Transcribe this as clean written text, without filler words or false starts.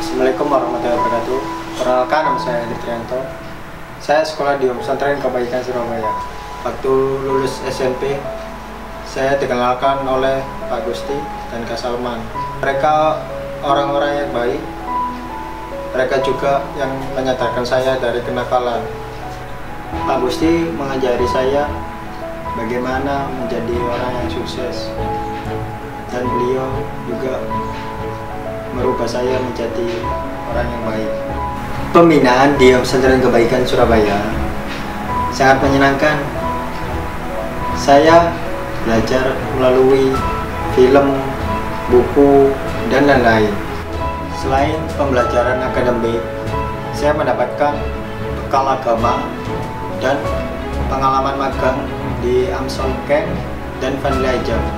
Assalamualaikum warahmatullahi wabarakatuh. Perkenalkan, nama saya Hendri Trianto. Saya sekolah di Pesantren Kebaikan Surabaya. Waktu lulus SMP, saya dikenalkan oleh Pak Gusti dan Kak Salman. Mereka orang-orang yang baik. Mereka juga yang menyadarkan saya dari kenakalan. Pak Gusti mengajari saya bagaimana menjadi orang yang sukses, dan beliau juga merubah saya menjadi orang yang baik. Pembinaan di Pesantren Kebaikan Surabaya sangat menyenangkan. Saya belajar melalui film, buku, dan lain-lain. Selain pembelajaran akademik, saya mendapatkan bekal agama dan pengalaman magang di Amsol Camp dan Vanilla Hijab.